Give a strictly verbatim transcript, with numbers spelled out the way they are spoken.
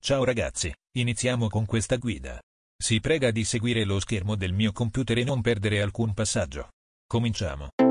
Ciao ragazzi, iniziamo con questa guida. Si prega di seguire lo schermo del mio computer e non perdere alcun passaggio. Cominciamo.